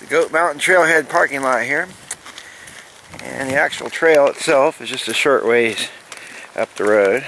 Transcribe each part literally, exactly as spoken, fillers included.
Goat Mountain Trailhead parking lot here, and the actual trail itself is just a short ways up the road.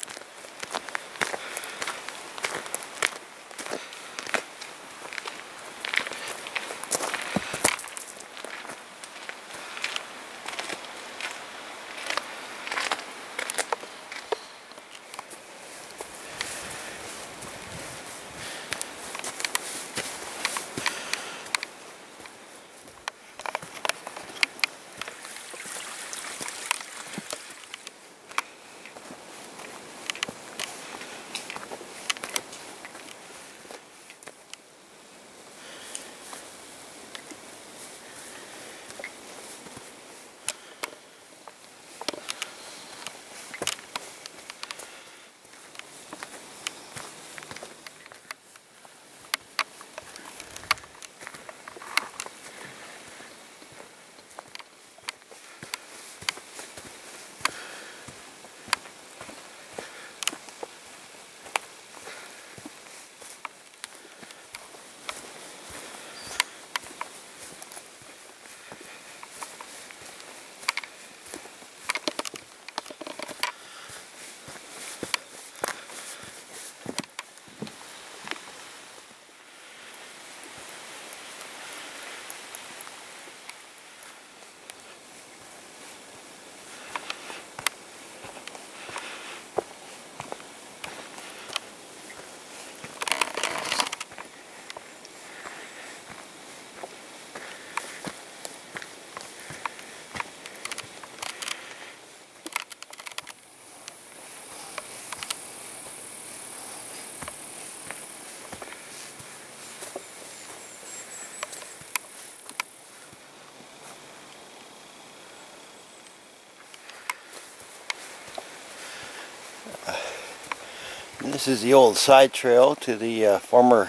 This is the old side trail to the uh, former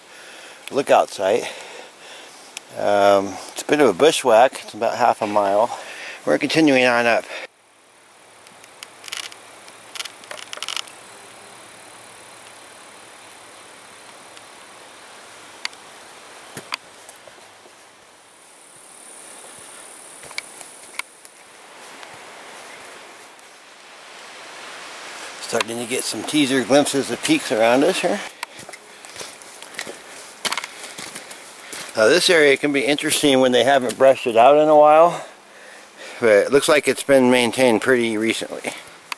lookout site. Um, it's a bit of a bushwhack. It's about half a mile. We're continuing on up. Starting to get some teaser glimpses of peaks around us here. Now this area can be interesting when they haven't brushed it out in a while, but it looks like it's been maintained pretty recently.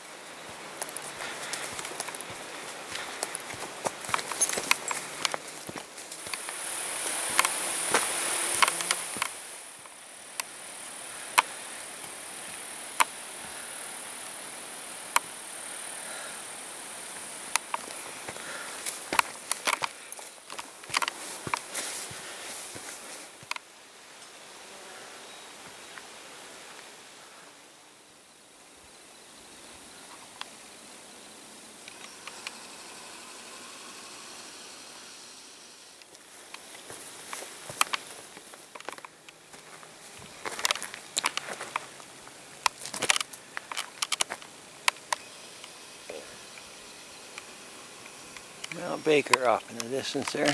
Mount Baker off in the distance there.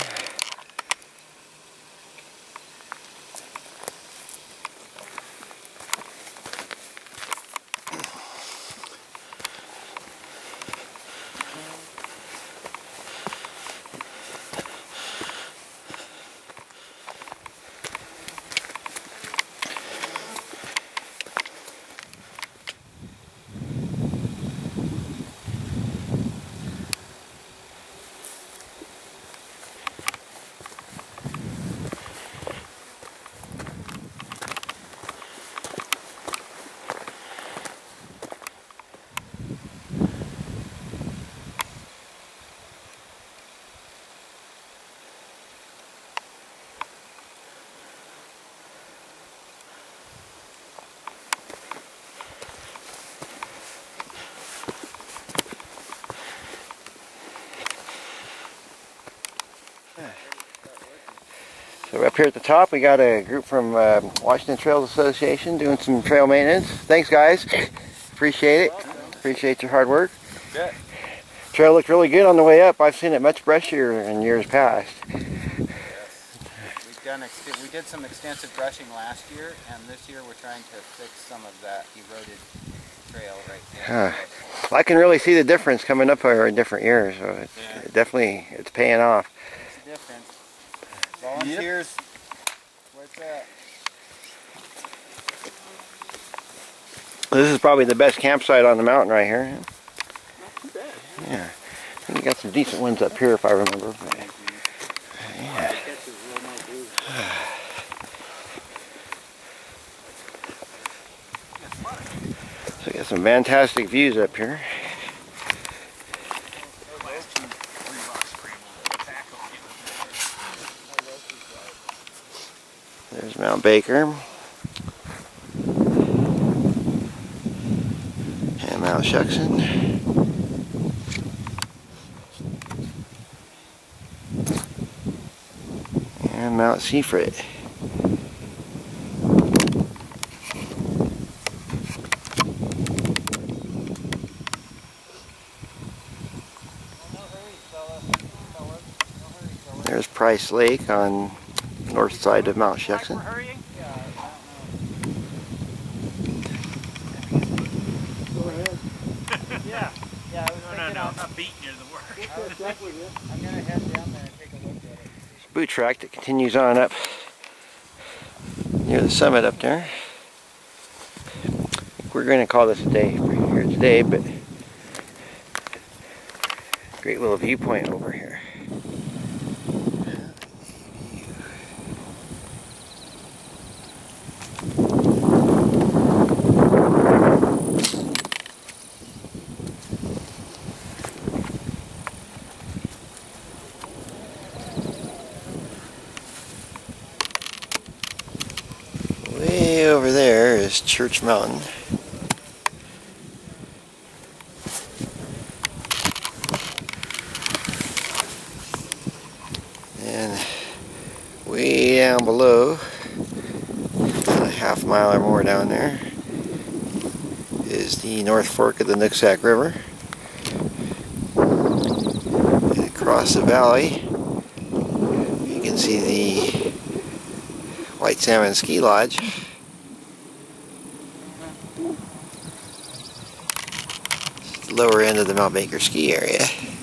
So we're up here at the top, we got a group from uh, Washington Trails Association doing some trail maintenance. Thanks guys, appreciate it, appreciate your hard work. Yeah. Trail looked really good on the way up. I've seen it much brushier in years past. Yeah. done ex we did some extensive brushing last year, and this year we're trying to fix some of that eroded trail right there. Huh. Well, I can really see the difference coming up over in different years, so it's Yeah. it definitely it's paying off. It's a difference. Volunteers, yep. What's that? This is probably the best campsite on the mountain right here. Not too bad. Yeah. And you got some decent ones up here if I remember. But, yeah. So we got some fantastic views up here. There's Mount Baker. And Mount Shuksan. And Mount Seafrit. There's Price Lake on the north side of Mount Shuksan. Yeah, yeah, I was no, no, no, I'm not beating you to the work. I'm going to head down there and take a look at it. Boot track that continues on up near the summit up there. We're going to call this a day for here today, but great little viewpoint over here. Way over there is Church Mountain. And way down below, about a half mile or more down there, is the North Fork of the Nooksack River. And across the valley, you can see the White Salmon Ski Lodge. Lower end of the Mount Baker ski area.